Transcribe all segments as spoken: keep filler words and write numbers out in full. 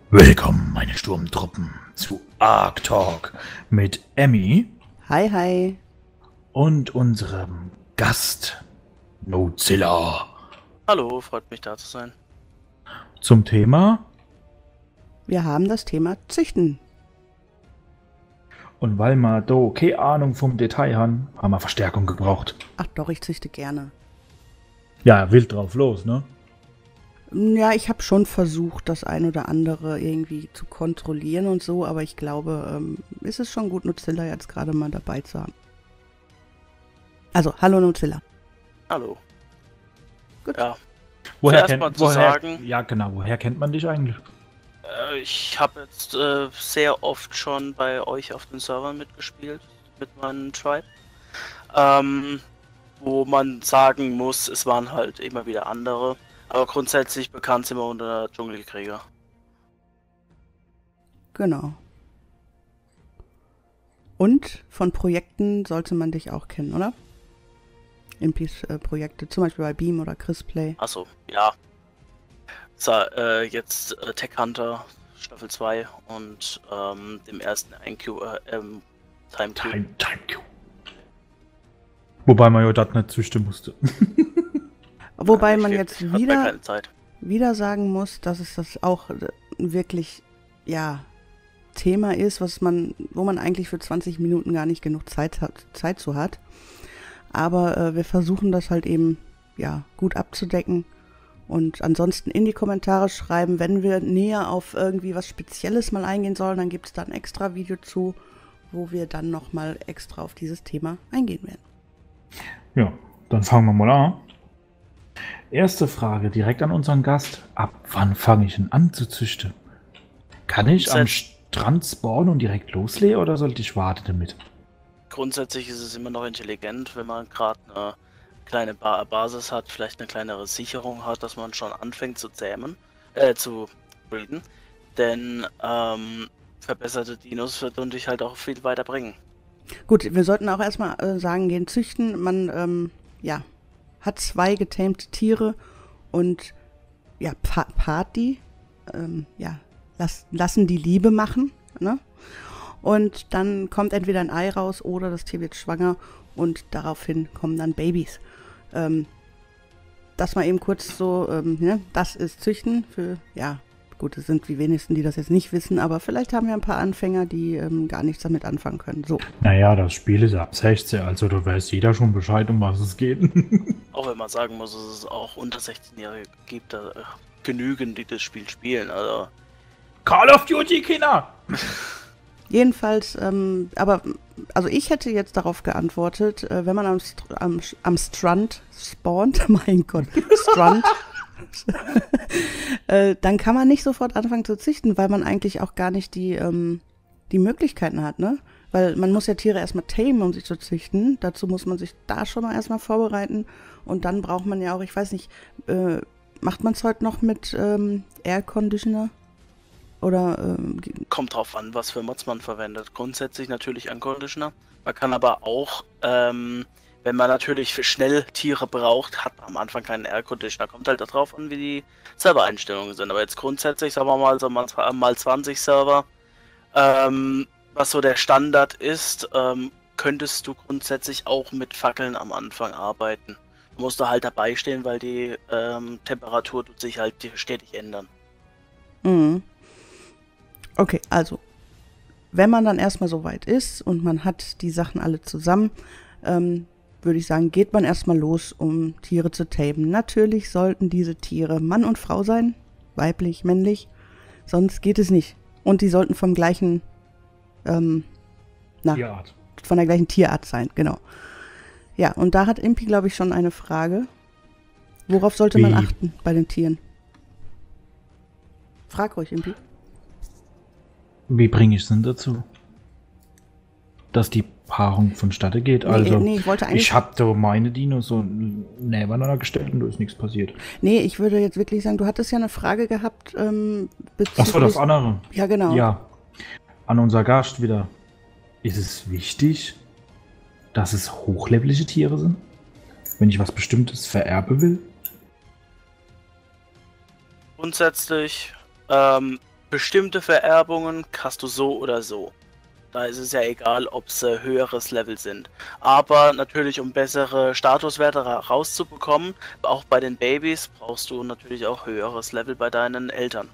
Willkommen, meine Sturmtruppen, zu Ark Talk mit Emmy Hi, hi. und unserem Gast Nozilla Hallo, freut mich da zu sein. zum Thema. Wir haben das Thema Züchten. Und weil wir da keine Ahnung vom Detail haben, haben wir Verstärkung gebraucht. Ach doch, ich züchte gerne. Ja, wild drauf los, ne? Ja, ich habe schon versucht, das ein oder andere irgendwie zu kontrollieren und so, aber ich glaube, ähm, ist es schon gut, Nozilla jetzt gerade mal dabei zu haben. Also, hallo Nozilla. Hallo. Gut. Ja, Woher Zuerst mal kennt, zu woher, sagen- ja genau, woher kennt man dich eigentlich? äh, ich habe jetzt äh, sehr oft schon bei euch auf den Servern mitgespielt, mit meinem Tribe. Ähm, wo man sagen muss, es waren halt immer wieder andere. Aber grundsätzlich bekannt sind wir unter Dschungelkrieger. Genau. Und von Projekten sollte man dich auch kennen, oder? Impis äh, Projekte, zum Beispiel bei Beam oder Chrisplay. Achso, ja. Sa äh, jetzt äh, Tech Hunter Staffel zwei und ähm, dem ersten ein Q, äh, ähm, Time Q. Time, Time Q. Wobei man ja das nicht züchten musste. Wobei Ich- man ich jetzt hatte wieder keine Zeit. wieder sagen muss, dass es das auch äh, wirklich, ja, Thema ist, was man, wo man eigentlich für zwanzig Minuten gar nicht genug Zeit hat, Zeit zu hat. Aber äh, wir versuchen das halt eben, ja, gut abzudecken. Und ansonsten in die Kommentare schreiben, wenn wir näher auf irgendwie was Spezielles mal eingehen sollen, dann gibt es da ein extra Video zu, wo wir dann nochmal extra auf dieses Thema eingehen werden. Ja, dann fangen wir mal an. Erste Frage direkt an unseren Gast. Ab wann fange ich denn an zu züchten? Kann ich am Strand spawnen und direkt loslegen oder sollte ich warten damit? Grundsätzlich ist es immer noch intelligent, wenn man gerade eine kleine ba Basis hat, vielleicht eine kleinere Sicherung hat, dass man schon anfängt zu zähmen, äh, zu breeden. Denn ähm, verbesserte Dinos würden dich halt auch viel weiterbringen. Gut, wir sollten auch erstmal äh, sagen, gehen züchten. Man, ähm, ja, hat zwei getamte Tiere und, ja, pa Party, ähm, ja, las lassen die Liebe machen, ne? Und dann kommt entweder ein Ei raus oder das Tier wird schwanger und daraufhin kommen dann Babys. Ähm, das mal eben kurz so, ähm, ne? Das ist Züchten für, ja, gut, es sind die wenigsten, die das jetzt nicht wissen, aber vielleicht haben wir ein paar Anfänger, die ähm, gar nichts damit anfangen können. So. Naja, das Spiel ist ab sechzehn, also da weiß jeder schon Bescheid, um was es geht. Auch wenn man sagen muss, dass es auch unter sechzehn-Jährige gibt, da, äh, genügend, die das Spiel spielen. Also Call of Duty, Kinder! Jedenfalls, ähm, aber, also ich hätte jetzt darauf geantwortet, äh, wenn man am, St am, am Strand spawnt, mein Gott, Strand, äh, dann kann man nicht sofort anfangen zu züchten, weil man eigentlich auch gar nicht die, ähm, die Möglichkeiten hat, ne? Weil man muss ja Tiere erstmal tamen, um sie zu züchten. Dazu muss man sich da schon mal erstmal vorbereiten. Und dann braucht man ja auch, ich weiß nicht, äh, macht man es heute noch mit ähm, Air Conditioner? Oder, ähm, kommt drauf an, was für Mods man verwendet. Grundsätzlich natürlich ein Conditioner. Man kann aber auch, ähm, wenn man natürlich für schnell Tiere braucht, hat man am Anfang keinen Air Conditioner. Kommt halt darauf an, wie die Servereinstellungen sind. Aber jetzt grundsätzlich, sagen wir mal, so mal, mal zwanzig Server, ähm, was so der Standard ist, ähm, könntest du grundsätzlich auch mit Fackeln am Anfang arbeiten. Du musst da halt dabei stehen, weil die ähm, Temperatur tut sich halt stetig ändern. mhm. Okay, also, wenn man dann erstmal so weit ist und man hat die Sachen alle zusammen, ähm, würde ich sagen, geht man erstmal los, um Tiere zu tamen. Natürlich sollten diese Tiere Mann und Frau sein, weiblich, männlich, sonst geht es nicht. Und die sollten vom gleichen, ähm, na, Tierart. von der gleichen Tierart sein, genau. Ja, und da hat Impi, glaube ich, schon eine Frage. Worauf sollte man Wie? achten bei den Tieren? Frag ruhig, Impi. Wie bringe ich es denn dazu? Dass die Paarung vonstatten geht? Nee, Also, nee, ich wollte eigentlich- ich habe da meine Dinos so nebeneinander gestellt und da ist nichts passiert. Nee, ich würde jetzt wirklich sagen, du hattest ja eine Frage gehabt, ähm, bezüglich... Achso, das andere. Ja, genau. Ja, an unser Gast wieder. Ist es wichtig, dass es hochlevelige Tiere sind? Wenn ich was Bestimmtes vererben will? Grundsätzlich, ähm, bestimmte Vererbungen hast du so oder so. Da ist es ja egal, ob es äh, höheres Level sind. Aber natürlich, um bessere Statuswerte ra rauszubekommen, auch bei den Babys, brauchst du natürlich auch höheres Level bei deinen Eltern.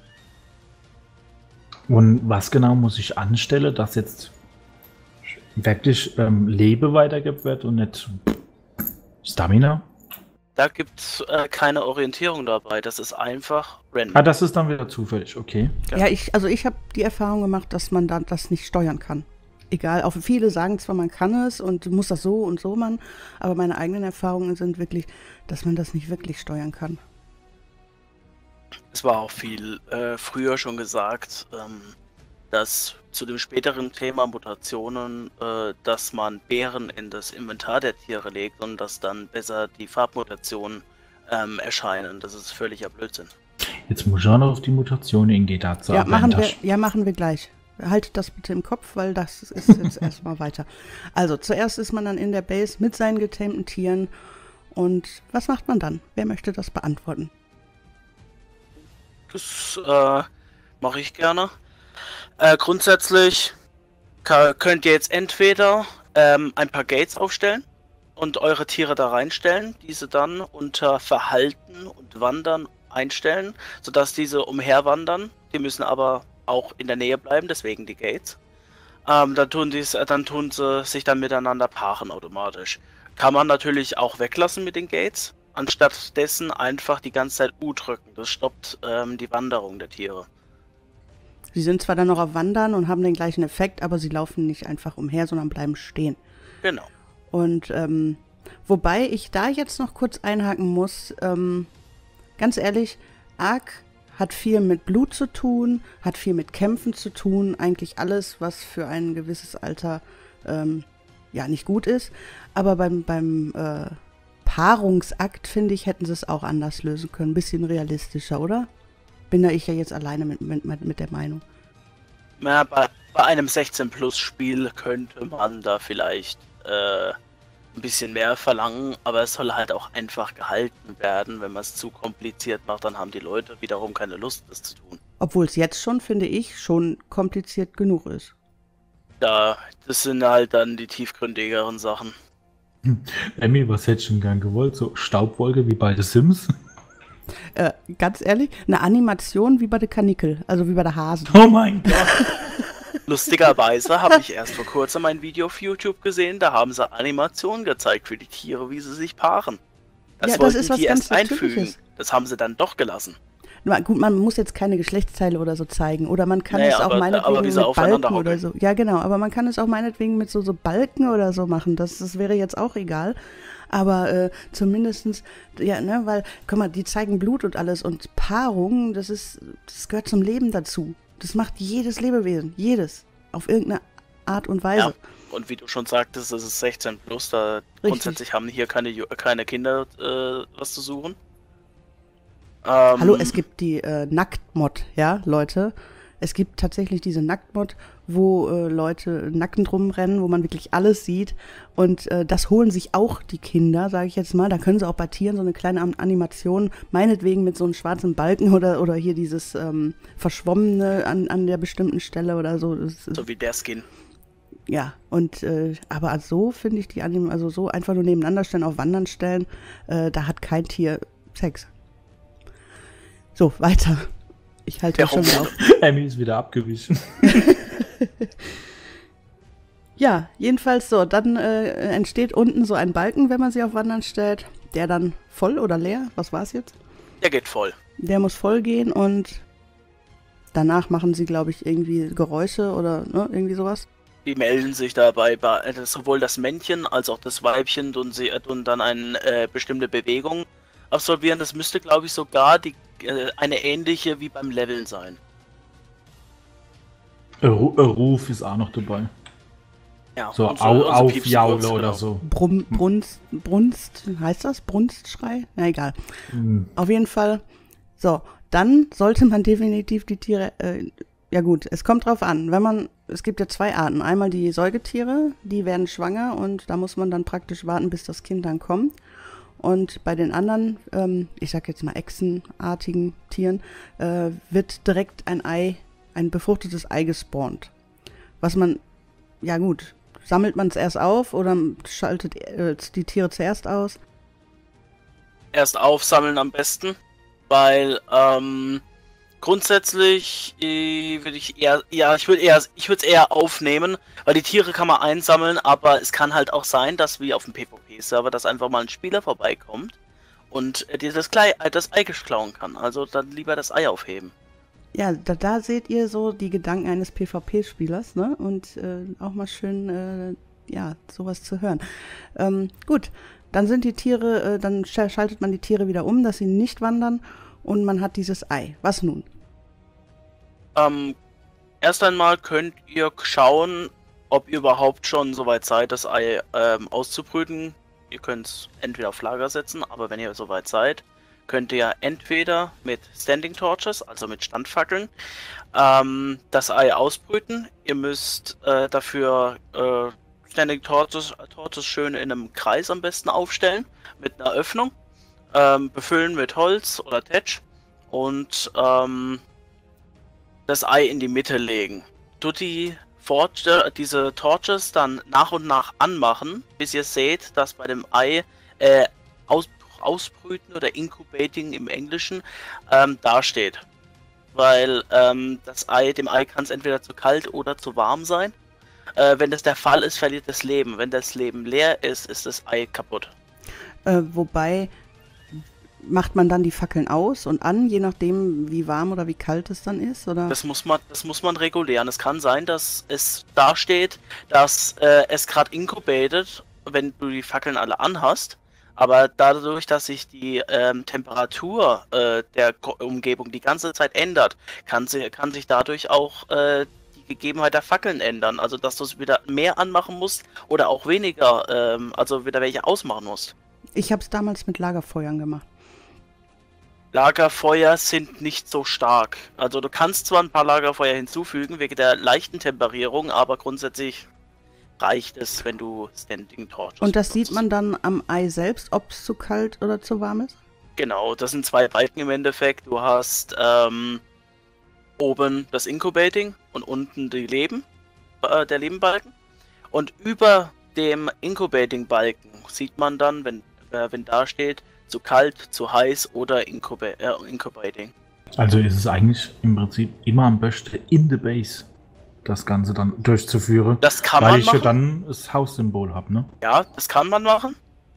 Und was genau muss ich anstellen, dass jetzt wirklich ähm, Leben weitergibt wird und nicht Stamina? Da gibt es äh, keine Orientierung dabei, das ist einfach random. Ah, das ist dann wieder zufällig, okay. Ja. Ja, ich, also ich habe die Erfahrung gemacht, dass man da das nicht steuern kann. Egal, auch viele sagen zwar, man kann es und muss das so und so machen, aber meine eigenen Erfahrungen sind wirklich, dass man das nicht wirklich steuern kann. Es war auch viel äh, früher schon gesagt, ähm, dass zu dem späteren Thema Mutationen, äh, dass man Beeren in das Inventar der Tiere legt und dass dann besser die Farbmutationen ähm, erscheinen. Das ist völliger Blödsinn. Jetzt muss ich auch noch auf die Mutation eingehen. Dazu Ja, aber machen ein wir, Tasch- ja, machen wir gleich. Haltet das bitte im Kopf, weil das ist jetzt erstmal weiter. Also, zuerst ist man dann in der Base mit seinen getamten Tieren. Und was macht man dann? Wer möchte das beantworten? Das äh, mache ich gerne. Äh, grundsätzlich ka- könnt ihr jetzt entweder ähm, ein paar Gates aufstellen und eure Tiere da reinstellen, diese dann unter Verhalten und Wandern einstellen, sodass diese umherwandern. Die müssen aber auch in der Nähe bleiben, deswegen die Gates. Ähm, dann, tun die's, äh, dann tun sie sich dann miteinander paaren automatisch. Kann man natürlich auch weglassen mit den Gates, anstatt dessen einfach die ganze Zeit U drücken. Das stoppt ähm, die Wanderung der Tiere. Sie sind zwar dann noch auf Wandern und haben den gleichen Effekt, aber sie laufen nicht einfach umher, sondern bleiben stehen. Genau. Und ähm, wobei ich da jetzt noch kurz einhaken muss, ähm, ganz ehrlich, Ark hat viel mit Blut zu tun, hat viel mit Kämpfen zu tun, eigentlich alles, was für ein gewisses Alter ähm, ja nicht gut ist. Aber beim, beim äh, Paarungsakt, finde ich, hätten sie es auch anders lösen können. Ein bisschen realistischer, oder? Bin da ich ja jetzt alleine mit, mit, mit der Meinung. Ja, bei, bei einem sechzehn Plus Spiel könnte man da vielleicht äh, ein bisschen mehr verlangen, aber es soll halt auch einfach gehalten werden. Wenn man es zu kompliziert macht, dann haben die Leute wiederum keine Lust, das zu tun. Obwohl es jetzt schon, finde ich, schon kompliziert genug ist. Ja, das sind halt dann die tiefgründigeren Sachen. Emmy, was hättest du denn gern gewollt? So Staubwolke wie bei The Sims? Äh, ganz ehrlich, eine Animation wie bei der Kanickel, also wie bei der Hasen. Oh mein Gott! Lustigerweise habe ich erst vor kurzem ein Video auf YouTube gesehen, da haben sie Animationen gezeigt für die Tiere, wie sie sich paaren. Das Ja, das wollten ist was die ganz erst einfügen. Natürliches. Das haben sie dann doch gelassen. Na gut, man muss jetzt keine Geschlechtsteile oder so zeigen. Oder man kann Naja, es auch aber- meinetwegen aber wie sie mit aufeinander Balken oder so. Ja, genau. Aber man kann es auch meinetwegen mit so, so Balken oder so machen. Das, das wäre jetzt auch egal. Aber äh, zumindestens, ja, ne, weil, guck mal, die zeigen Blut und alles. Und Paarung, das ist, das gehört zum Leben dazu. Das macht jedes Lebewesen. Jedes. Auf irgendeine Art und Weise. Ja. Und wie du schon sagtest, das ist sechzehn plus, da grundsätzlich haben hier keine, Ju- keine Kinder äh, was zu suchen. Ähm, Hallo, es gibt die äh, Nacktmod, ja, Leute. Es gibt tatsächlich diese Nacktmod, wo äh, Leute nackend rumrennen, wo man wirklich alles sieht. Und äh, das holen sich auch die Kinder, sage ich jetzt mal. Da können sie auch bei Tieren so eine kleine An- Animation, meinetwegen mit so einem schwarzen Balken oder, oder hier dieses ähm, Verschwommene an, an der bestimmten Stelle oder so. Das, So wie der Skin. ja, und äh, aber so finde ich die Anime, also so einfach nur nebeneinander stellen, auf Wandern stellen, äh, da hat kein Tier Sex. So, weiter. Ich halte Der schon Hund. auf. Emmy ist wieder abgewichen. Ja, jedenfalls so, dann äh, entsteht unten so ein Balken, wenn man sie auf Wandern stellt, der dann voll oder leer, was war es jetzt? Der geht voll. Der muss voll gehen und danach machen sie, glaube ich, irgendwie Geräusche oder ne, irgendwie sowas. Die melden sich dabei, bei, äh, sowohl das Männchen als auch das Weibchen tun, sie, äh, tun dann eine äh, bestimmte Bewegung absolvieren. Das müsste, glaube ich, sogar die, äh, eine ähnliche wie beim Leveln sein. Ein Ru- ein Ruf ist auch noch dabei. Ja, So, und au, und piepsen Aufjaule kurz, oder genau. so. Brumm, Brunst, Brunst, heißt das? Brunstschrei? Na egal. Hm. Auf jeden Fall. So, dann sollte man definitiv die Tiere, äh, ja gut, es kommt drauf an. Wenn man, es gibt ja zwei Arten. Einmal die Säugetiere, die werden schwanger und da muss man dann praktisch warten, bis das Kind dann kommt. Und bei den anderen, ähm, ich sag jetzt mal echsenartigen Tieren, äh, wird direkt ein Ei, ein befruchtetes Ei gespawnt. Was man, ja gut, sammelt man es erst auf oder schaltet äh, die Tiere zuerst aus? Erst aufsammeln am besten, weil ähm, grundsätzlich äh, würde ich eher, ja, ich würde eher, ich würde es eher aufnehmen, weil die Tiere kann man einsammeln, aber es kann halt auch sein, dass wie auf dem PvP-Server, dass einfach mal ein Spieler vorbeikommt und äh, dir das, Klei das Ei klauen kann. Also dann lieber das Ei aufheben. Ja, da, da seht ihr so die Gedanken eines PvP-Spielers, ne? Und äh, auch mal schön, äh, ja, sowas zu hören. Ähm, gut, dann sind die Tiere, äh, dann sch schaltet man die Tiere wieder um, dass sie nicht wandern und man hat dieses Ei. Was nun? Ähm, erst einmal könnt ihr schauen, ob ihr überhaupt schon soweit seid, das Ei ähm, auszubrüten. Ihr könnt es entweder auf Lager setzen, aber wenn ihr soweit seid, könnt ihr entweder mit Standing Torches, also mit Standfackeln, ähm, das Ei ausbrüten. Ihr müsst äh, dafür äh, Standing Torches, Torches schön in einem Kreis am besten aufstellen, mit einer Öffnung, ähm, befüllen mit Holz oder Tetsch und ähm, das Ei in die Mitte legen. Tut die Forge, diese Torches dann nach und nach anmachen, bis ihr seht, dass bei dem Ei äh, aus Ausbrüten oder Incubating im Englischen ähm, dasteht. Weil ähm, das Ei, dem Ei kann es entweder zu kalt oder zu warm sein. Äh, wenn das der Fall ist, verliert das Leben. Wenn das Leben leer ist, ist das Ei kaputt. Äh, wobei, macht man dann die Fackeln aus und an, je nachdem wie warm oder wie kalt es dann ist? Oder? Das muss man, das muss man regulieren. Es kann sein, dass es dasteht, dass äh, es gerade incubated, wenn du die Fackeln alle anhast. Aber dadurch, dass sich die ähm, Temperatur äh, der Ko Umgebung die ganze Zeit ändert, kann, sie, kann sich dadurch auch äh, die Gegebenheit der Fackeln ändern. Also, dass du es wieder mehr anmachen musst oder auch weniger, ähm, also wieder welche ausmachen musst. Ich habe es damals mit Lagerfeuern gemacht. Lagerfeuer sind nicht so stark. Also, du kannst zwar ein paar Lagerfeuer hinzufügen, wegen der leichten Temperierung, aber grundsätzlich reicht es, wenn du Standing Torches Und das benutzt. sieht man dann am Ei selbst, ob es zu kalt oder zu warm ist? Genau, das sind zwei Balken im Endeffekt. Du hast ähm, oben das Incubating und unten die Leben, äh, der Lebenbalken. Und über dem Incubating-Balken sieht man dann, wenn, äh, wenn da steht, zu kalt, zu heiß oder Incuba äh, Incubating. Also ist es eigentlich im Prinzip immer am besten in the Base das Ganze dann durchzuführen. Das kann weil man ich machen. ja dann das Haussymbol habe, ne? Ja, das kann man machen.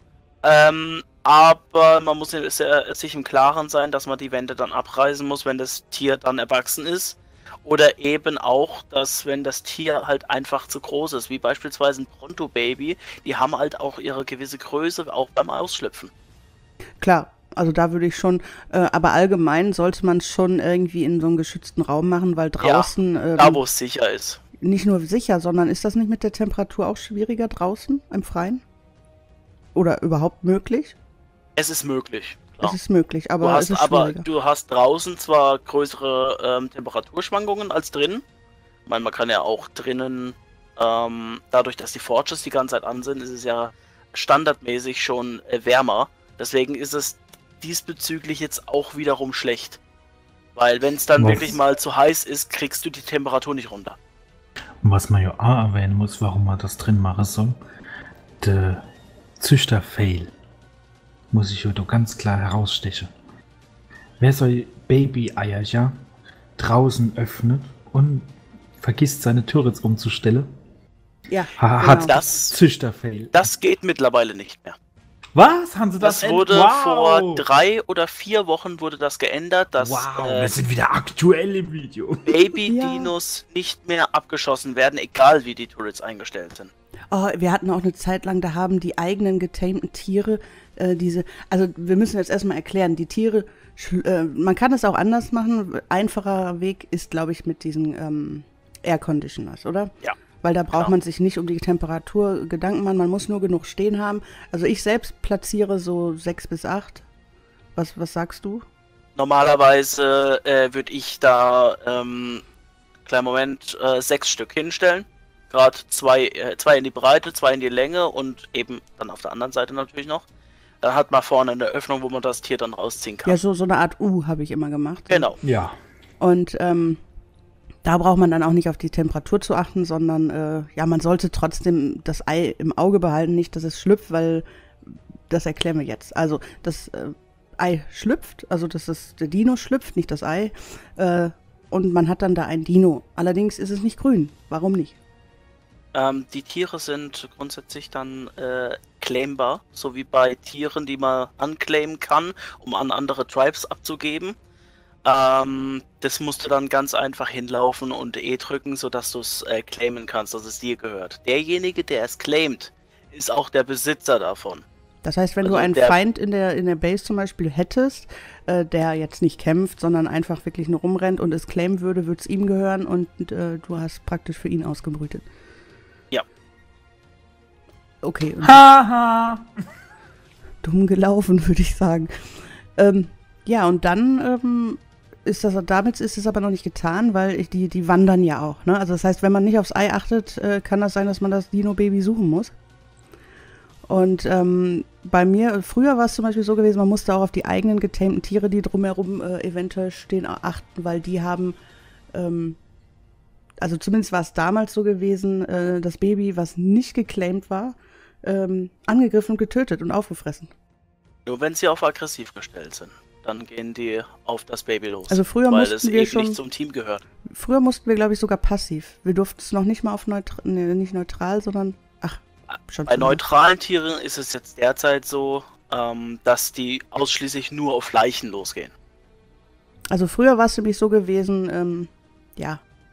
Ähm, aber man muss sich im Klaren sein, dass man die Wände dann abreißen muss, wenn das Tier dann erwachsen ist. Oder eben auch, dass wenn das Tier halt einfach zu groß ist, wie beispielsweise ein Pronto-Baby, die haben halt auch ihre gewisse Größe, auch beim Ausschlüpfen. Klar, also da würde ich schon, äh, aber allgemein sollte man es schon irgendwie in so einem geschützten Raum machen, weil draußen... Ja, ähm, da wo es sicher ist. Nicht nur sicher, sondern ist das nicht mit der Temperatur auch schwieriger draußen im Freien? Oder überhaupt möglich? Es ist möglich. Klar. Es ist möglich, aber du hast, es ist aber schwieriger. du hast draußen zwar größere ähm, Temperaturschwankungen als drinnen. Ich meine, man kann ja auch drinnen, ähm, dadurch, dass die Forges die ganze Zeit an sind, ist es ja standardmäßig schon äh, wärmer. Deswegen ist es diesbezüglich jetzt auch wiederum schlecht. Weil wenn es dann Was? wirklich mal zu heiß ist, kriegst du die Temperatur nicht runter. Und was man ja auch erwähnen muss, warum man das drin machen soll, der Züchter-Fail muss ich heute ganz klar herausstechen. Wer soll Baby-Eier ja draußen öffnet und vergisst seine Turrets umzustellen, Ja, ha genau. hat Das, Züchter-Fail. das geht mittlerweile nicht mehr. Was? Haben sie das Das wurde wow. vor drei oder vier Wochen wurde das geändert, dass Wow, äh, wir sind wieder aktuell im Video. Baby-Dinos nicht mehr abgeschossen werden, egal wie die Turrets eingestellt sind. Oh, wir hatten auch eine Zeit lang, da haben die eigenen getamten Tiere äh, diese, also wir müssen jetzt erstmal erklären, die Tiere, äh, man kann es auch anders machen, einfacher Weg ist, glaube ich, mit diesen ähm, Air Conditioners, oder? Ja. Weil da braucht Genau. man sich nicht um die Temperatur Gedanken machen, man muss nur genug stehen haben. Also ich selbst platziere so sechs bis acht. Was, was sagst du? Normalerweise äh, würde ich da, ähm, kleinen Moment, äh, sechs Stück hinstellen. Gerade zwei, äh, zwei in die Breite, zwei in die Länge und eben dann auf der anderen Seite natürlich noch. Dann hat man vorne eine Öffnung, wo man das Tier dann rausziehen kann. Ja, so, so eine Art U habe ich immer gemacht. Genau. Ja. Und ähm, da braucht man dann auch nicht auf die Temperatur zu achten, sondern äh, ja, man sollte trotzdem das Ei im Auge behalten, nicht, dass es schlüpft, weil das erklären wir jetzt. Also das äh, Ei schlüpft, also das ist, der Dino schlüpft, nicht das Ei. Äh, und man hat dann da ein Dino. Allerdings ist es nicht grün. Warum nicht? Ähm, die Tiere sind grundsätzlich dann äh, claimbar, so wie bei Tieren, die man unclaimen kann, um an andere Tribes abzugeben. Ähm, das musst du dann ganz einfach hinlaufen und E drücken, sodass du es äh, claimen kannst, dass es dir gehört. Derjenige, der es claimt, ist auch der Besitzer davon. Das heißt, wenn Also du einen der- Feind in der, in der Base zum Beispiel hättest, äh, der jetzt nicht kämpft, sondern einfach wirklich nur rumrennt und es claimen würde, würde es ihm gehören und äh, du hast praktisch für ihn ausgebrütet. Ja. Okay, und Haha. dumm gelaufen, würde ich sagen. Ähm, ja, und dann ähm, ist das, damit ist es aber noch nicht getan, weil ich, die, die wandern ja auch. Ne? Also das heißt, wenn man nicht aufs Ei achtet, äh, kann das sein, dass man das Dino-Baby suchen muss. Und ähm, bei mir, früher war es zum Beispiel so gewesen, man musste auch auf die eigenen getamten Tiere, die drumherum äh, eventuell stehen, achten, weil die haben, ähm, also zumindest war es damals so gewesen, äh, das Baby, was nicht geclaimt war, ähm, angegriffen und getötet und aufgefressen. Nur wenn sie auf aggressiv gestellt sind, dann gehen die auf das Baby los. Also früher weil mussten es wir eben schon- nicht zum Team gehört. Früher mussten wir, glaube ich, sogar passiv. Wir durften es noch nicht mal auf neutral, nee, nicht neutral, sondern, ach, schon Bei zu- neutralen Tieren ist es jetzt derzeit so, ähm, dass die ausschließlich nur auf Leichen losgehen. Also früher war es nämlich so gewesen, ähm, ja,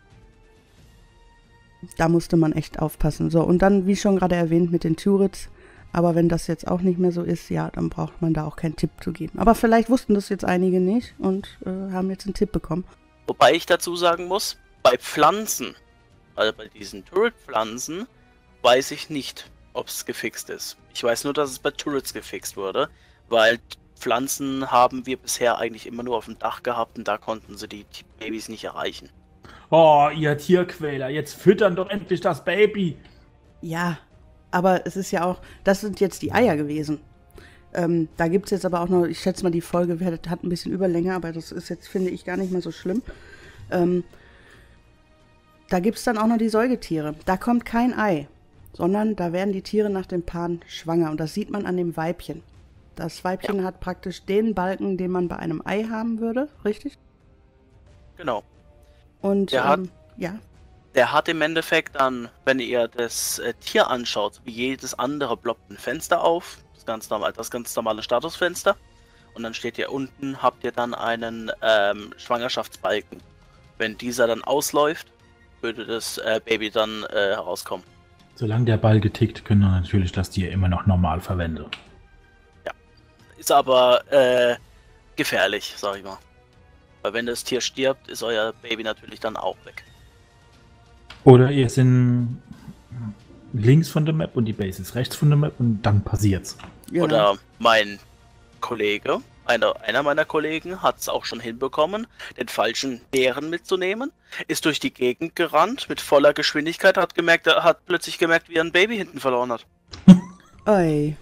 da musste man echt aufpassen. So, und dann, wie schon gerade erwähnt, mit den Turrets. Aber wenn das jetzt auch nicht mehr so ist, ja, dann braucht man da auch keinen Tipp zu geben. Aber vielleicht wussten das jetzt einige nicht und äh, haben jetzt einen Tipp bekommen. Wobei ich dazu sagen muss, bei Pflanzen, also bei diesen Turret-Pflanzen, weiß ich nicht, ob es gefixt ist. Ich weiß nur, dass es bei Turrets gefixt wurde, weil Pflanzen haben wir bisher eigentlich immer nur auf dem Dach gehabt und da konnten sie die T- Babys nicht erreichen. Oh, ihr Tierquäler, jetzt füttern doch endlich das Baby. Ja, aber es ist ja auch, das sind jetzt die Eier gewesen. Ähm, da gibt es jetzt aber auch noch, ich schätze mal, die Folge hat, hat ein bisschen Überlänge, aber das ist jetzt, finde ich, gar nicht mehr so schlimm. Ähm, da gibt es dann auch noch die Säugetiere. Da kommt kein Ei, sondern da werden die Tiere nach dem Paaren schwanger. Und das sieht man an dem Weibchen. Das Weibchen hat praktisch den Balken, den man bei einem Ei haben würde, richtig? Genau. Und Der hat- ähm, ja, Der hat im Endeffekt dann, wenn ihr das äh, Tier anschaut, wie jedes andere ploppt ein Fenster auf, das ganz normal, das ganz normale Statusfenster. Und dann steht hier unten, habt ihr dann einen ähm, Schwangerschaftsbalken. Wenn dieser dann ausläuft, würde das äh, Baby dann äh, herauskommen. Solange der Ball getickt, können wir natürlich das Tier immer noch normal verwenden. Ist aber äh, gefährlich, sag ich mal. Weil wenn das Tier stirbt, ist euer Baby natürlich dann auch weg. Oder ihr sind links von der Map und die Base ist rechts von der Map und dann passiert's. genau. Oder mein Kollege, einer, einer meiner Kollegen, hat es auch schon hinbekommen, den falschen Bären mitzunehmen, ist durch die Gegend gerannt mit voller Geschwindigkeit, hat gemerkt, er hat plötzlich gemerkt, wie er ein Baby hinten verloren hat. Oi.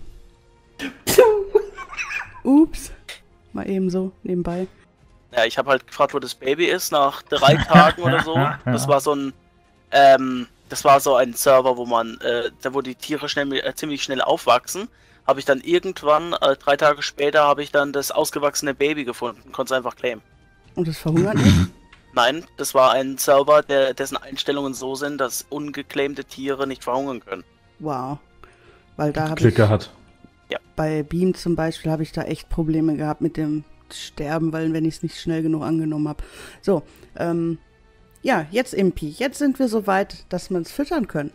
Ups. Mal eben so, nebenbei. Ja, ich habe halt gefragt, wo das Baby ist, nach drei Tagen oder so. Das war so ein, ähm, das war so ein Server, wo man, äh, da wo die Tiere schnell, äh, ziemlich schnell aufwachsen. Habe ich dann irgendwann, äh, drei Tage später, habe ich dann das ausgewachsene Baby gefunden, konnte es einfach claimen. Und es verhungert nicht? Nein, das war ein Server, der, dessen Einstellungen so sind, dass ungeclaimte Tiere nicht verhungern können. Wow. Weil da habe Glück ich, gehabt. bei Beam zum Beispiel, habe ich da echt Probleme gehabt mit dem Sterben, weil wenn ich es nicht schnell genug angenommen habe. So, ähm, ja, jetzt Impi. Jetzt sind wir so weit, dass wir es füttern können.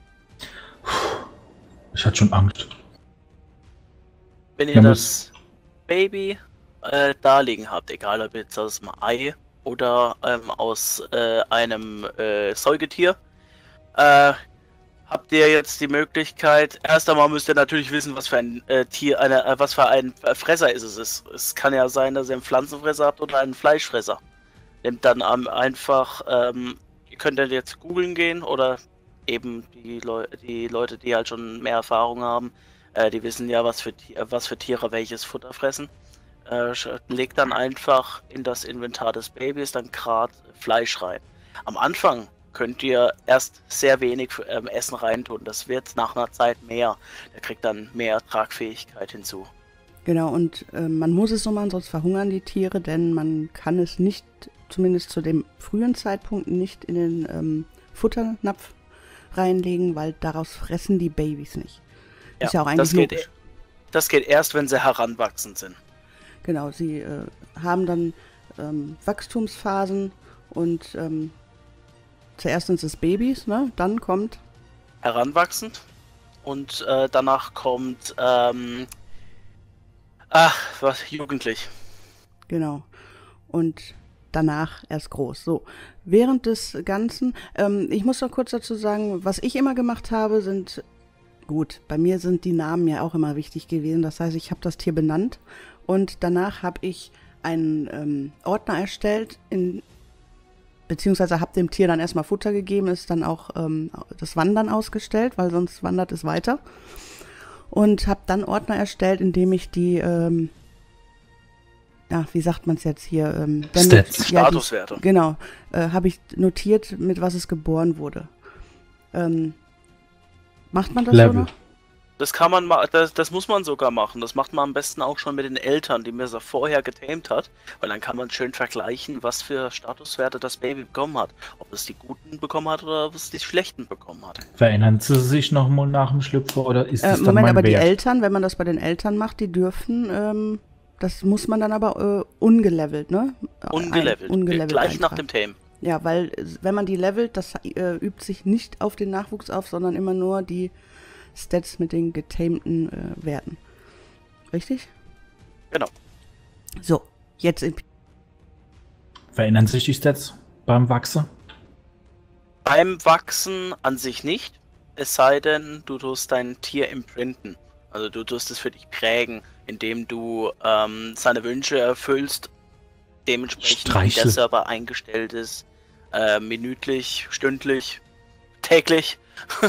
Ich hatte schon Angst. Wenn ihr Ja, das Baby äh, da liegen habt, egal ob jetzt aus einem Ei oder ähm, aus äh, einem äh, Säugetier, äh, habt ihr jetzt die Möglichkeit, erst einmal müsst ihr natürlich wissen, was für ein äh, Tier, eine, äh, was für ein äh, Fresser ist es ist. Es kann ja sein, dass ihr einen Pflanzenfresser habt oder einen Fleischfresser. Nehmt dann ähm, einfach, ähm, ihr könnt dann jetzt googeln gehen oder eben die, Leu die Leute, die halt schon mehr Erfahrung haben, Äh, die wissen ja, was für, was für Tiere welches Futter fressen. Äh, legt dann einfach in das Inventar des Babys dann gerade Fleisch rein. Am Anfang könnt ihr erst sehr wenig ähm, Essen reintun. Das wird nach einer Zeit mehr. Der kriegt dann mehr Tragfähigkeit hinzu. Genau, und äh, man muss es so machen, sonst verhungern die Tiere, denn man kann es nicht, zumindest zu dem frühen Zeitpunkt, nicht in den ähm, Futternapf reinlegen, weil daraus fressen die Babys nicht. Ja, ist ja auch eigentlich das geht, logisch. Das geht erst, wenn sie heranwachsend sind. Genau, sie äh, haben dann ähm, Wachstumsphasen und ähm, zuerst sind es Babys, ne? Dann kommt... Heranwachsend und äh, danach kommt... Ähm, ach, was, jugendlich. Genau. Und danach erst groß. So, während des Ganzen, ähm, ich muss noch kurz dazu sagen, was ich immer gemacht habe, sind... Gut, bei mir sind die Namen ja auch immer wichtig gewesen. Das heißt, ich habe das Tier benannt und danach habe ich einen ähm, Ordner erstellt, in, beziehungsweise habe dem Tier dann erstmal Futter gegeben, ist dann auch ähm, das Wandern ausgestellt, weil sonst wandert es weiter. Und habe dann Ordner erstellt, in dem ich die, ähm, ja, wie sagt man es jetzt hier? Ähm, Stats, ja, Statuswerte. Die, genau, äh, habe ich notiert, mit was es geboren wurde. Ähm, Macht man das Level. so noch? Das kann man ma das, das muss man sogar machen. Das macht man am besten auch schon mit den Eltern, die mir so vorher getamed hat, weil dann kann man schön vergleichen, was für Statuswerte das Baby bekommen hat. Ob es die guten bekommen hat oder ob es die schlechten bekommen hat. Verändern sie sich noch mal nach dem Schlüpfer oder ist Äh, das dann Moment, mein aber Wert? die Eltern, wenn man das bei den Eltern macht, die dürfen, ähm, das muss man dann aber äh, ungelevelt, ne? Ungelevelt, Ein, ungelevelt gleich eintragen. nach dem Tame. Ja, weil äh, wenn man die levelt, das äh, übt sich nicht auf den Nachwuchs auf, sondern immer nur die Stats mit den getamten äh, Werten. Richtig? Genau. So, jetzt in... Verändern sich die Stats beim Wachsen? Beim Wachsen an sich nicht, es sei denn, du tust dein Tier imprinten. Also du tust es für dich prägen, indem du ähm, seine Wünsche erfüllst, dementsprechend wie der Server eingestellt ist, äh, minütlich, stündlich, täglich.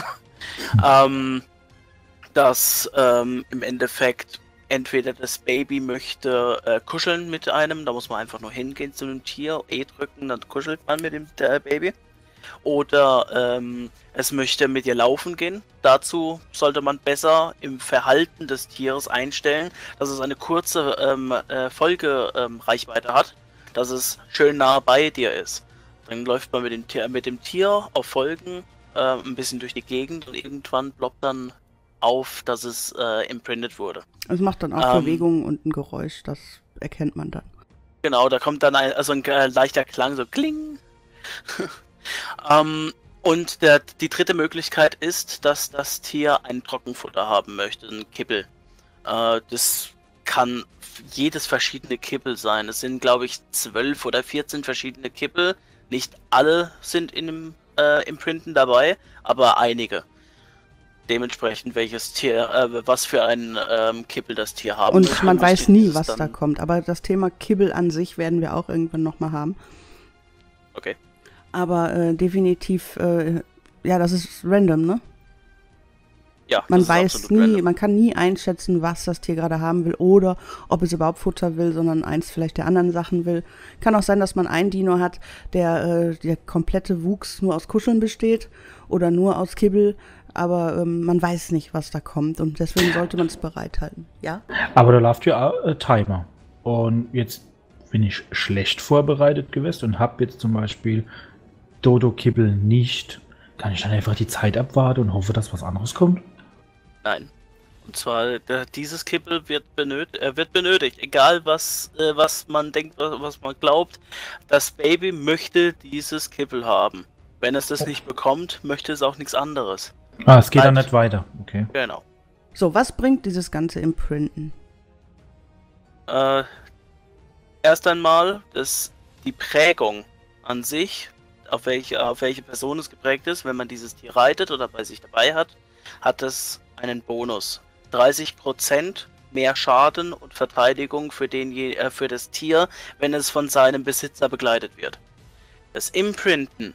ähm, dass ähm, im Endeffekt entweder das Baby möchte äh, kuscheln mit einem, da muss man einfach nur hingehen zu einem Tier, E drücken, dann kuschelt man mit dem äh, Baby. Oder ähm, es möchte mit dir laufen gehen. Dazu sollte man besser im Verhalten des Tieres einstellen, dass es eine kurze ähm, äh, Folgereichweite ähm, hat, dass es schön nah bei dir ist. Dann läuft man mit dem Tier, mit dem Tier auf Folgen äh, ein bisschen durch die Gegend und irgendwann ploppt dann auf, dass es äh, imprintet wurde. Es macht dann auch Ähm, Bewegungen und ein Geräusch, das erkennt man dann. Genau, da kommt dann ein, also ein äh, leichter Klang, so kling. ähm, und der, die dritte Möglichkeit ist, dass das Tier ein Trockenfutter haben möchte, ein Kibbel. Äh, das kann jedes verschiedene Kibbel sein. Es sind, glaube ich, zwölf oder vierzehn verschiedene Kibbel. Nicht alle sind in dem äh, Imprinten dabei, aber einige. Dementsprechend welches Tier, äh, was für ein ähm, Kibbel das Tier haben Und möchte, man muss weiß die- nie, dieses was dann- da kommt. Aber das Thema Kibbel an sich werden wir auch irgendwann nochmal haben. Okay. Aber äh, definitiv, äh, ja, das ist random, ne? Ja, Man das ist weiß absolut nie, random. man kann nie einschätzen, was das Tier gerade haben will oder ob es überhaupt Futter will, sondern eins vielleicht der anderen Sachen will. Kann auch sein, dass man einen Dino hat, der äh, der komplette Wuchs nur aus Kuscheln besteht oder nur aus Kibbel, aber ähm, man weiß nicht, was da kommt und deswegen sollte man es bereithalten. Ja? Aber da läuft ja auch ein Timer. Und jetzt bin ich schlecht vorbereitet gewesen und habe jetzt zum Beispiel Dodo-Kibbel nicht. Kann ich dann einfach die Zeit abwarten und hoffe, dass was anderes kommt? Nein. Und zwar, der, dieses Kibbel wird, benöt äh, wird benötigt. Egal, was, äh, was man denkt, was, was man glaubt. Das Baby möchte dieses Kibbel haben. Wenn es das nicht bekommt, möchte es auch nichts anderes. Ah, es geht dann Bleibt. nicht weiter. Okay. Genau. So, was bringt dieses ganze Imprinten? Äh, erst einmal, dass die Prägung an sich, auf welche, auf welche Person es geprägt ist, wenn man dieses Tier reitet oder bei sich dabei hat, hat es einen Bonus. dreißig Prozent mehr Schaden und Verteidigung für, den, äh, für das Tier, wenn es von seinem Besitzer begleitet wird. Das Imprinten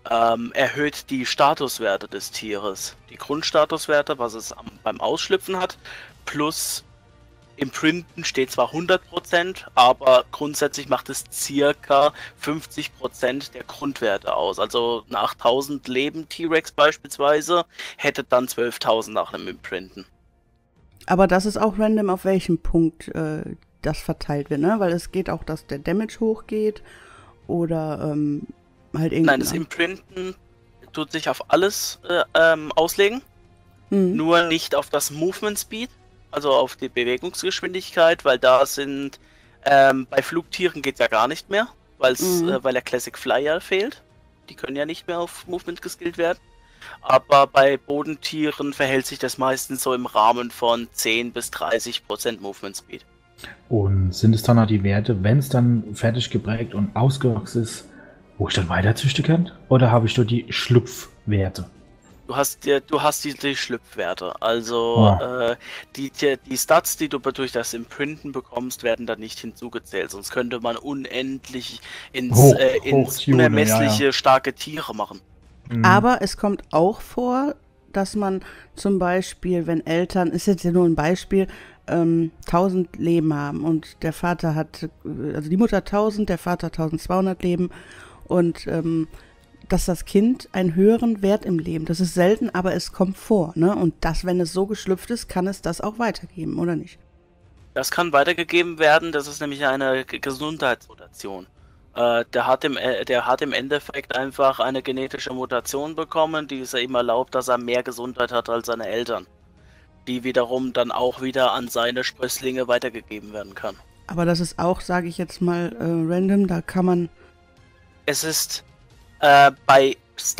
ähm, erhöht die Statuswerte des Tieres. Die Grundstatuswerte, was es am, beim Ausschlüpfen hat, plus im Printen steht zwar hundert Prozent, aber grundsätzlich macht es circa fünfzig Prozent der Grundwerte aus. Also nach tausend Leben T-Rex beispielsweise hätte dann zwölftausend nach einem Imprinten. Aber das ist auch random, auf welchem Punkt äh, das verteilt wird, ne? Weil es geht auch, dass der Damage hochgeht oder ähm, halt irgendwie. Nein, das Imprinten tut sich auf alles äh, ähm, auslegen, Mhm. nur nicht auf das Movement Speed, also auf die Bewegungsgeschwindigkeit, weil da sind, ähm, bei Flugtieren geht ja gar nicht mehr, weil's, Mhm. äh, weil der Classic Flyer fehlt. Die können ja nicht mehr auf Movement geskillt werden. Aber bei Bodentieren verhält sich das meistens so im Rahmen von zehn bis dreißig Prozent Movement Speed. Und sind es dann auch die Werte, wenn es dann fertig geprägt und ausgewachsen ist, wo ich dann weiter züchten kann? Oder habe ich nur die Schlupfwerte? Du hast dir, du hast die, die Schlüpfwerte. Also Oh. äh, die, die, die Stats, die du durch das Imprinten bekommst, werden dann nicht hinzugezählt. Sonst könnte man unendlich ins, Hoch- äh, ins hochtunen, unermessliche ja, starke Tiere machen. Mhm. Aber es kommt auch vor, dass man zum Beispiel, wenn Eltern, ist jetzt ja nur ein Beispiel, ähm, tausend Leben haben und der Vater hat, äh, also die Mutter tausend, der Vater tausendzweihundert Leben und ähm, dass das Kind einen höheren Wert im Leben, das ist selten, aber es kommt vor, ne? Und das, wenn es so geschlüpft ist, kann es das auch weitergeben, oder nicht? Das kann weitergegeben werden, das ist nämlich eine G- Gesundheitsmutation. Äh, der, hat im, äh, der hat im Endeffekt einfach eine genetische Mutation bekommen, die es ihm erlaubt, dass er mehr Gesundheit hat als seine Eltern. Die wiederum dann auch wieder an seine Sprösslinge weitergegeben werden kann. Aber das ist auch, sage ich jetzt mal, äh, random, da kann man, Es ist äh, bei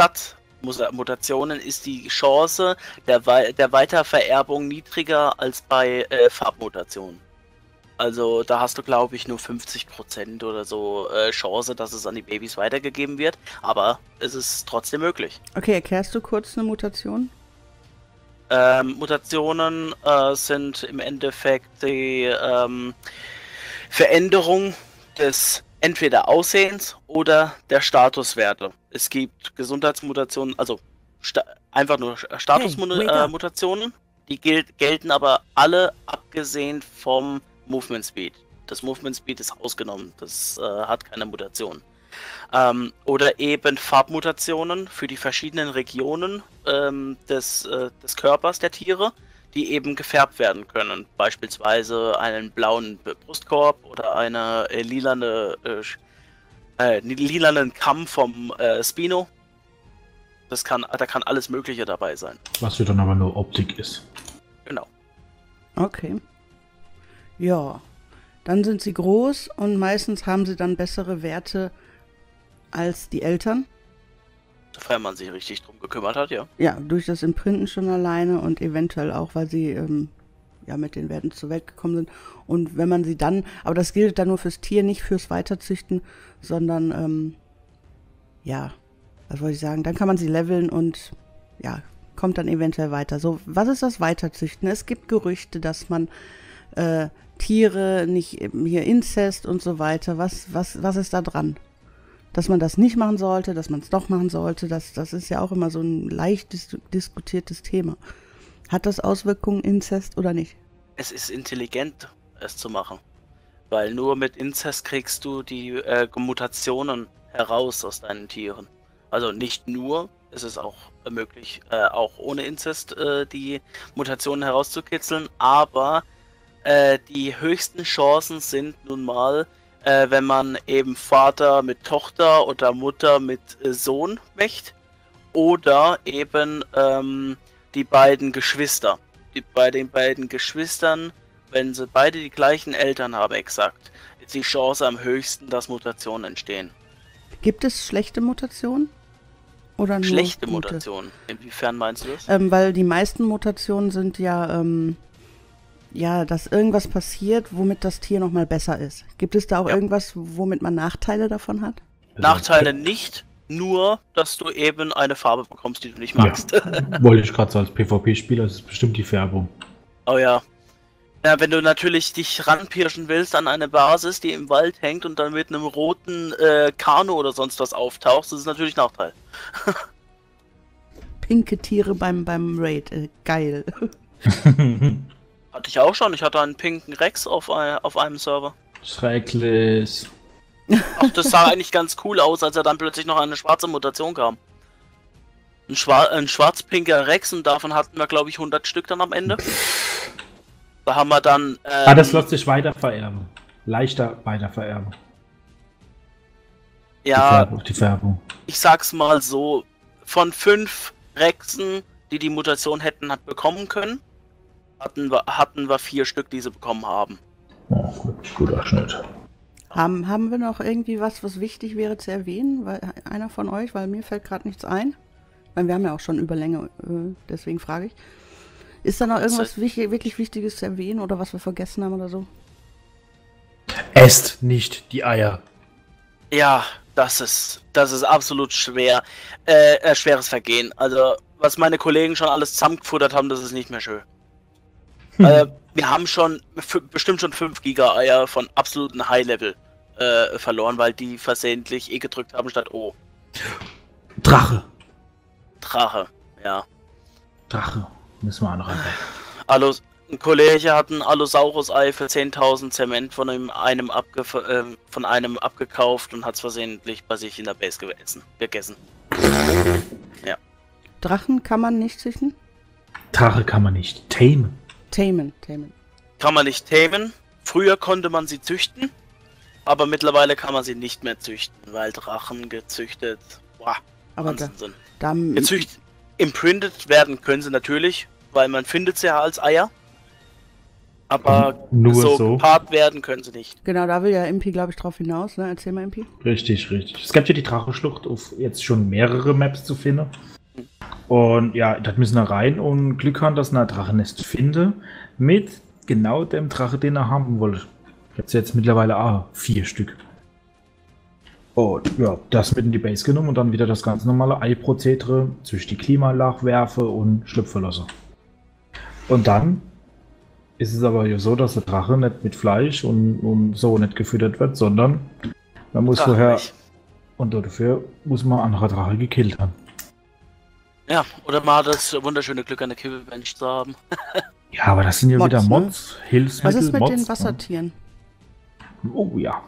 Stat-Mutationen ist die Chance der, Wei der Weitervererbung niedriger als bei äh, Farbmutationen. Also da hast du, glaube ich, nur fünfzig Prozent oder so äh, Chance, dass es an die Babys weitergegeben wird. Aber es ist trotzdem möglich. okay, erklärst du kurz eine Mutation? Ähm, Mutationen äh, sind im Endeffekt die ähm, Veränderung des entweder Aussehens oder der Statuswerte. Es gibt Gesundheitsmutationen, also sta einfach nur Hey, wake up. Statusmutationen, die gel gelten aber alle abgesehen vom Movement Speed. Das Movement Speed ist ausgenommen, das äh, hat keine Mutation. Ähm, oder eben Farbmutationen für die verschiedenen Regionen ähm, des, äh, des Körpers der Tiere, die eben gefärbt werden können. Beispielsweise einen blauen Brustkorb oder eine äh, lilane, äh, äh, lilanen Kamm vom äh, Spino. Das kann, da kann alles Mögliche dabei sein. Was für dann aber nur Optik ist. Genau. Okay. Ja, dann sind sie groß und meistens haben sie dann bessere Werte als die Eltern. Sofern man sich richtig drum gekümmert hat, ja. Ja, durch das Imprinten schon alleine und eventuell auch, weil sie ähm, ja mit den Werten zur Welt gekommen sind. Und wenn man sie dann, aber das gilt dann nur fürs Tier, nicht fürs Weiterzüchten, sondern ähm, ja, was wollte ich sagen, dann kann man sie leveln und ja, kommt dann eventuell weiter. So, was ist das Weiterzüchten? Es gibt Gerüchte, dass man äh, Tiere nicht eben hier Inzest und so weiter. Was, was, was ist da dran? Dass man das nicht machen sollte, dass man es doch machen sollte, das, das ist ja auch immer so ein leicht dis diskutiertes Thema. Hat das Auswirkungen, Inzest oder nicht? Es ist intelligent, es zu machen. Weil nur mit Inzest kriegst du die äh, Mutationen heraus aus deinen Tieren. Also nicht nur, es ist auch möglich, äh, auch ohne Inzest äh, die Mutationen herauszukitzeln, aber äh, die höchsten Chancen sind nun mal, äh, wenn man eben Vater mit Tochter oder Mutter mit äh, Sohn wächt oder eben ähm, die beiden Geschwister. Die, bei den beiden Geschwistern, wenn sie beide die gleichen Eltern haben, exakt, ist die Chance am höchsten, dass Mutationen entstehen. Gibt es schlechte Mutationen? Oder nur Schlechte gute? Mutationen. Inwiefern meinst du das? Ähm, weil die meisten Mutationen sind ja, ähm, ja, dass irgendwas passiert, womit das Tier nochmal besser ist. Gibt es da auch Ja. irgendwas, womit man Nachteile davon hat? Nachteile nicht, nur, dass du eben eine Farbe bekommst, die du nicht magst. Ja, wollte ich gerade so als PvP-Spieler, das ist bestimmt die Färbung. Oh ja. Ja, wenn du natürlich dich ranpirschen willst an eine Basis, die im Wald hängt und dann mit einem roten äh, Kanu oder sonst was auftauchst, das ist natürlich ein Nachteil. Pinke Tiere beim, beim Raid, äh, geil. Hatte ich auch schon, ich hatte einen pinken Rex auf, ein, auf einem Server. Schrecklich. Ach, das sah eigentlich ganz cool aus, als er dann plötzlich noch eine schwarze Mutation kam. Ein, Schwar ein schwarz-pinker Rex und davon hatten wir, glaube ich, hundert Stück dann am Ende. Da haben wir dann... Ähm, ah, das lässt sich weiter vererben. Leichter weiter vererben. Ja, die Färbung, die Färbung. Ich sag's mal so, von fünf Rexen, die die Mutation hätten hat bekommen können, hatten wir, hatten wir vier Stück, die sie bekommen haben. Oh, gut, guter Schnitt. Haben, haben wir noch irgendwie was, was wichtig wäre zu erwähnen? Weil einer von euch, weil mir fällt gerade nichts ein. Weil wir haben ja auch schon Überlänge, äh, deswegen frage ich. Ist da noch irgendwas wichtig, wirklich Wichtiges zu erwähnen oder was wir vergessen haben oder so? Esst nicht die Eier. Ja, das ist, das ist absolut schwer. Äh, äh, schweres Vergehen. Also, was meine Kollegen schon alles zusammengefuttert haben, das ist nicht mehr schön. Hm. Äh, wir haben schon bestimmt schon fünf Giga-Eier von absoluten High-Level äh, verloren, weil die versehentlich E gedrückt haben statt O. Drache. Drache, ja. Drache. Müssen wir anreißen. Allos, ein Kollege hat ein Allosaurus-Ei für zehntausend Zement von einem, einem, abge äh, von einem abgekauft und hat es versehentlich bei sich in der Base gegessen. gegessen. Ja. Drachen kann man nicht züchten? Drache kann man nicht tamen. Tamen, tamen. Kann man nicht tamen. Früher konnte man sie züchten, aber mittlerweile kann man sie nicht mehr züchten, weil Drachen gezüchtet, boah, aber da, sind. Da gezüchtet, imprintet werden können sie natürlich, weil man findet sie ja als Eier. Aber nur so, so gepaart werden können sie nicht. Genau, da will ja Impi, glaube ich, drauf hinaus, ne? Erzähl mal, Impi. Richtig, richtig. Es gibt ja die Drachenschlucht auf jetzt schon mehrere Maps zu finden. Und ja, das müssen wir rein und Glück haben, dass ich ein Drachennest finde mit genau dem Drache, den er haben wollte. Jetzt jetzt mittlerweile auch vier Stück. Und ja, das mit in die Base genommen und dann wieder das ganz normale Ei-Prozedere zwischen die Klimaanlage werfe und Schlüpfer lasse. Und dann ist es aber ja so, dass der Drache nicht mit Fleisch und, und so nicht gefüttert wird, sondern man muss Drache vorher nicht. und dafür muss man andere Drache gekillt haben. Ja, oder mal das wunderschöne Glück, eine Kibbelbench zu haben. Ja, aber das sind ja Mods, wieder ne? Mods, Hilfsmittel, Was ist mit Mods, den Wassertieren? Ne? Oh ja.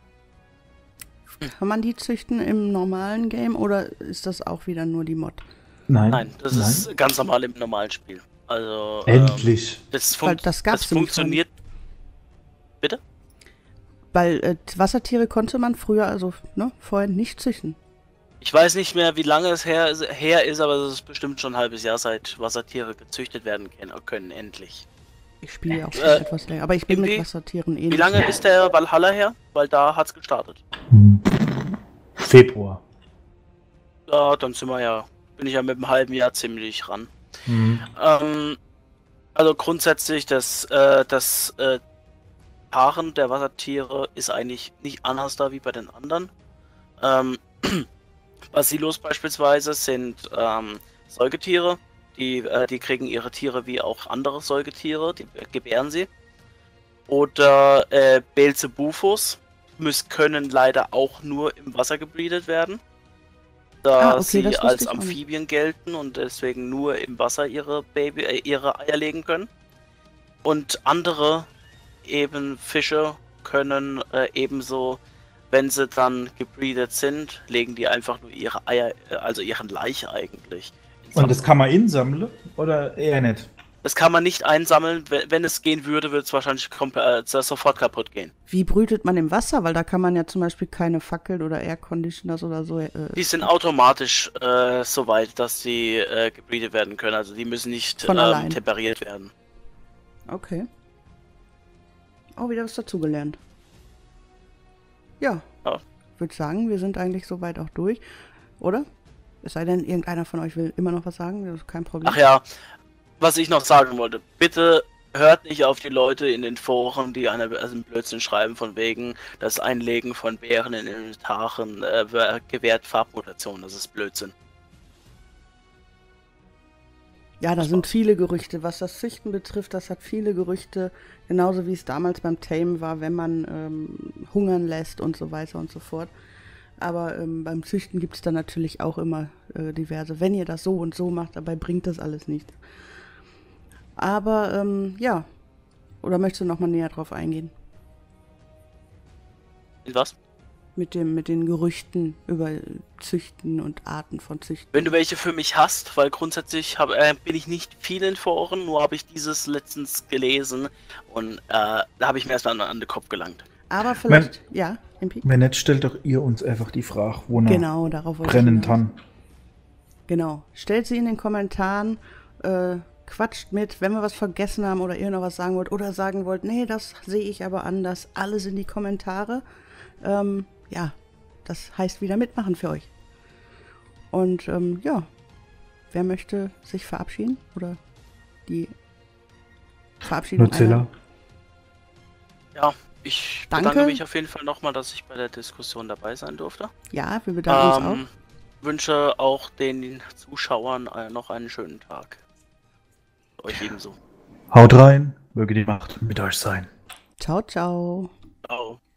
Kann man die züchten im normalen Game oder ist das auch wieder nur die Mod? Nein, Nein, das nein. ist ganz normal im normalen Spiel. Also Endlich. Ähm, das, fun Weil das gab's das nämlich funktioniert. Bitte? Weil äh, Wassertiere konnte man früher, also ne, vorher nicht züchten. Ich weiß nicht mehr, wie lange es her ist, her ist, aber es ist bestimmt schon ein halbes Jahr, seit Wassertiere gezüchtet werden können, endlich. Ich spiele ja auch schon Äh, etwas länger, aber ich bin Impi, mit Wassertieren eh Wie nicht. lange ist der Valhalla her? Weil da hat's gestartet. Hm. Februar. Ja, dann sind wir ja, bin ich ja mit einem halben Jahr ziemlich ran. Hm. Ähm, also grundsätzlich, das, äh, das äh, Paaren der Wassertiere ist eigentlich nicht anders da wie bei den anderen. Ähm, Basilos beispielsweise sind ähm, Säugetiere, die, äh, die kriegen ihre Tiere wie auch andere Säugetiere, die gebären sie. Oder äh, Belzebufos müssen, können leider auch nur im Wasser gebreedet werden, da Ah, okay, das sie wusste als ich auch nicht. Amphibien gelten und deswegen nur im Wasser ihre Baby, äh, ihre Eier legen können. Und andere eben Fische können äh, ebenso, wenn sie dann gebreedet sind, legen die einfach nur ihre Eier, äh, also ihren Laich eigentlich. Und das kann man insammeln oder eher nicht? Das kann man nicht einsammeln. Wenn, wenn es gehen würde, würde es wahrscheinlich äh, sofort kaputt gehen. Wie brütet man im Wasser? Weil da kann man ja zum Beispiel keine Fackeln oder Air Conditioners oder so. Äh, Die sind automatisch äh, so weit, dass sie äh, gebreedet werden können. Also die müssen nicht Von ähm, allein. temperiert werden. Okay. Auch wieder was dazugelernt. Ja. Ja. Ich würde sagen, wir sind eigentlich soweit auch durch. Oder? Es sei denn, irgendeiner von euch will immer noch was sagen. Das ist kein Problem. Ach ja, was ich noch sagen wollte. Bitte hört nicht auf die Leute in den Foren, die einen, also einen Blödsinn schreiben, von wegen das Einlegen von Bären in Inventaren äh, gewährt Farbmutation. Das ist Blödsinn. Ja, da sind viele Gerüchte. Was das Züchten betrifft, das hat viele Gerüchte. Genauso wie es damals beim Tame war, wenn man ähm, hungern lässt und so weiter und so fort. Aber ähm, beim Züchten gibt es dann natürlich auch immer äh, diverse. Wenn ihr das so und so macht, dabei bringt das alles nichts. Aber ähm, ja, oder möchtest du noch mal näher drauf eingehen? In was? Mit dem, mit den Gerüchten über Züchten und Arten von Züchten. Wenn du welche für mich hast, weil grundsätzlich hab, äh, bin ich nicht viel in Foren, nur habe ich dieses letztens gelesen und äh, da habe ich mir erstmal an, an den Kopf gelangt. Aber vielleicht, wenn, ja, M P? Wenn nicht, stellt doch ihr uns einfach die Frage, wo genau, darauf brennen kann. Genau, stellt sie in den Kommentaren, äh, quatscht mit, wenn wir was vergessen haben oder ihr noch was sagen wollt oder sagen wollt, nee, das sehe ich aber anders, alles in die Kommentare. Ähm, ja, das heißt wieder mitmachen für euch. Und ähm, ja, wer möchte sich verabschieden oder die Verabschiedung? Nutella. Ja, ich Danke. bedanke mich auf jeden Fall nochmal, dass ich bei der Diskussion dabei sein durfte. Ja, wir bedanken ähm, uns auch. Wünsche auch den Zuschauern äh, noch einen schönen Tag. Euch ebenso. Haut rein, möge die Macht mit euch sein. Ciao, ciao. Ciao.